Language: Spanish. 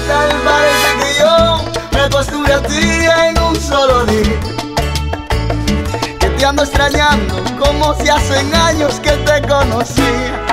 Tal parece que yo me acostumbré a ti en un solo día, que te ando extrañando como si hace años que te conocía.